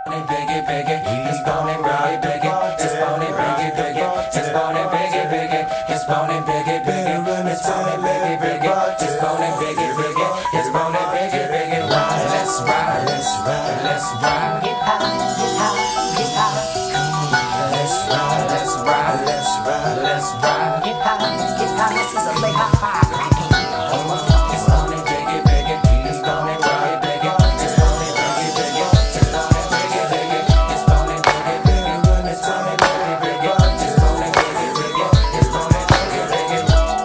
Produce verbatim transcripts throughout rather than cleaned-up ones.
Biggie, biggie, it's bone and biggie, biggie, it's bone and biggie, biggie, it's bone and biggie, biggie, it's bone and biggie, biggie, it's bone and biggie, biggie, it's bone and biggie, biggie, it's bone and biggie, biggie. Ride, let's ride, let's ride, let's ride. Get high, get high, get high. Come on, let's ride, let's ride, let's ride, let's ride. Get high, get high. This is a late high five. It's bone and biggie, biggie, it's bone and biggie, biggie, it's bone and biggie, biggie, it's bone and biggie, biggie, it's bone and biggie, biggie, it's bone and biggie, biggie, it's bone and biggie, biggie, it's bone and biggie, biggie.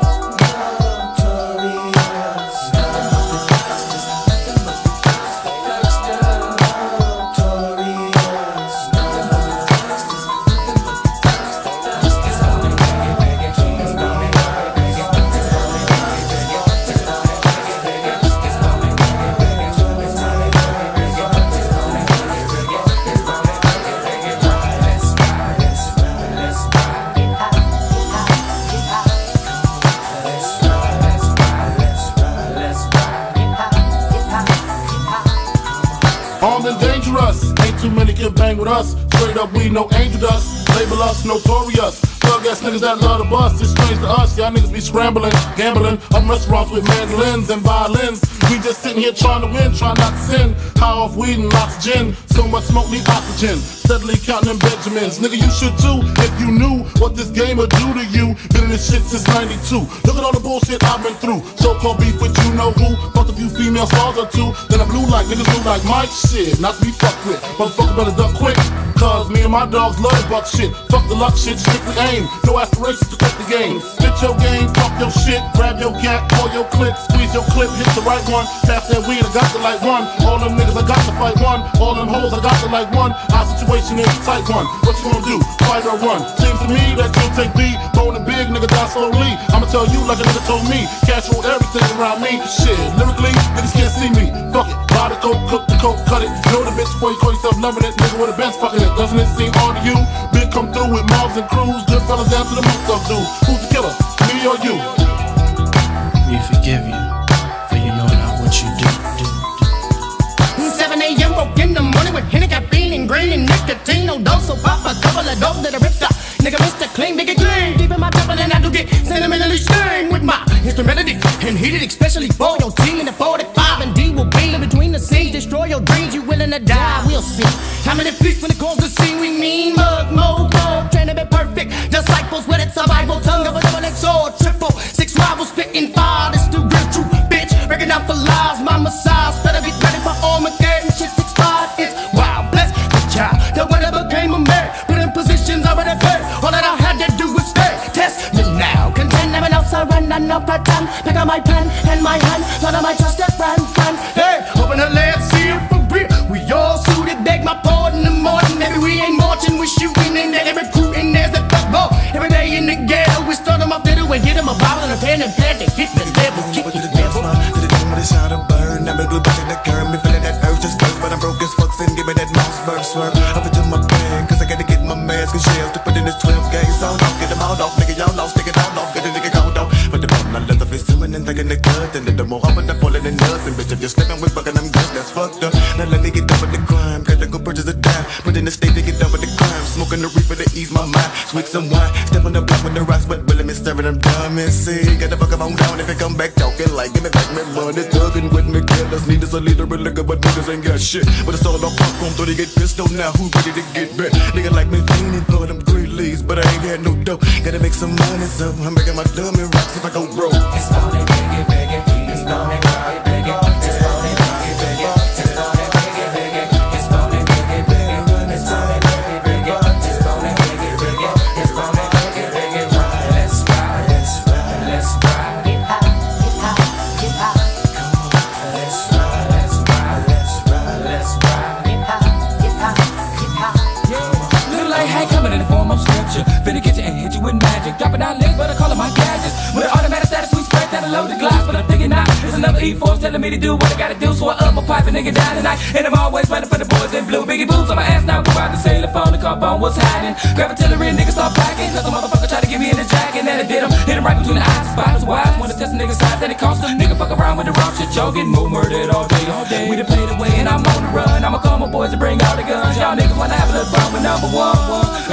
Armed and dangerous, ain't too many can bang with us. Straight up, we no angel dust. Label us notorious. Thug ass niggas that love to bust. It's strange to us, y'all niggas be scrambling, gambling. I'm restaurants with mandolins and violins. We just sitting here trying to win, trying not to sin. High off weed and lots of gin. So much smoke, need oxygen. Steadily counting them Benjamins. Nigga, you should too, if you knew what this game would do to you. Been in this shit since ninety-two. Look at all the bullshit I've been through. So-called beef with you know who. Fucked a few female stars or two. Then I blew like niggas blue like Mike. Shit, not to be fucked with. Motherfucker better duck quick. Cause me and my dogs love the buck shit. Fuck the luck shit, strictly aim. No aspirations to quit the game. Spit your game, talk your shit. Grab your gat, call your clip. Squeeze your clip, hit the right one. Pass that weed, I got to like one. All them niggas, I got to fight one. All them hoes, I got to like one. Our situation is a tight one. What you gonna do? Fight or run? Seems to me that you'll take B. Bone and big, nigga, die slowly. I'ma tell you like a nigga told me. Cash roll everything around me. Shit, lyrically, niggas can't see me. Fuck it. Buy the coke, cook the coke, cut it. Know the bitch before you call yourself loving it. Nigga with a Benz fucking it. Doesn't it seem odd to you? Big come through with mobs and crews. Good fellas down to the moot stuff dudes. Who's the killer? Me or you? We forgive you, for you know not what you do. do, do. seven A M woke in the morning with Henny, caffeine, and green and nicotine. No dose, so pop a couple of dope that I ripped up. Nigga, Mister Clean, nigga clean. Deep in my temple and I do get sentimentally stained with my instrumentality. And heated especially for your team in the forty-five. And D will be in between the scenes. Destroy your dreams, you willing to die, we'll see. How many feasts when it calls to see we mean? Mug, mo, mo, trying to be perfect. Disciples with it, survival, tongue of a double X or triple. Six rivals spitting fire, this the real true bitch. Breaking out for lies, my massage. Better be ready for Armageddon, shit expired. It's wild, bless the child. The one that became a man, put in positions already paid. All that I had to do was stay, test me now. Contend, never know, surrender, no pretend. Pick up my pen and my hand, none of my trusted friend, friend. Hey, open the last seal for real. We all suited, beg my pardon in the morning. Maybe we ain't marching, we shooting in there, recruiting, there's the fuck ball. Every day in the ghetto, we start them off there and get them a bottle and a pen and pad to hit the level, kick the level. To the dome with a shot of burn. I'm a glue back in the curb, me feeling that urge just burst. But I'm broke as fuck, and give me that mouse bird swerve. Up into my pen, cause I gotta get my mask and shells to put in this twelve gauge sound off. Get them out off, nigga, y'all lost, take it all off, get a nigga count off. But the bottom, I let the face zooming and thinking the good. And then the more I'm in the falling in nothing. Bitch, if you're slipping with bucking, I'm good, that's fucked up. Now let me get done with the crime. Gotta go purchase a dime. Put in the state to get done with the crime. Smoking the reefer to ease my mind. Swig some wine. Step on the block with the rocks, but really me serving them dumb and see. Got the fuck on down if it come back talking like give me back my money. Thugging with me, killers. Need us a leader of liquor, but niggas ain't got shit. But it's all on popcorn, so they get pissed on now. Who ready to get back? Nigga like me fiending for them green leaves, but I ain't got no dough. Gotta make some money, so I'm making my dummy rocks if I go broke. It's bone and biggie, biggie, it's bone and biggie, biggie, it's bone and biggie, biggie, it's bone and biggie, biggie, it's bone and biggie, biggie, it's bone and biggie, biggie, it's bone and biggie, biggie, it's bone and biggie, biggie. Ride, let's ride, let's ride, let's ride. Get high, get high, get high. Come on, let's ride, let's ride, let's ride, let's ride. Get high, get high, get high. Little light hat coming in the form of scripture. Finna get you and hit you with magic. Dropping down links, but I call it my gadgets. With an automatic status, we spread that loaded glass. But I'm thinking now, it's another E force telling me to do what I gotta do. So I up my pipe and nigga down tonight. And I'm always running for the boys in blue. Biggie boots on my ass now. Go out the sailor phone, the car on what's happening. Grab artillery and niggas start packing. Cause the motherfucker try to get me in the jacket. And I did him. Hit him right between the eyes. Spotters wise. Wanna test a nigga's size that it cost him. Nigga fuck around with the raw shit. Y'all getting more murdered all day, all day. We done played away and I'm on the run. I'ma call my boys to bring all the guns. Y'all niggas wanna have a little fun with number one, one.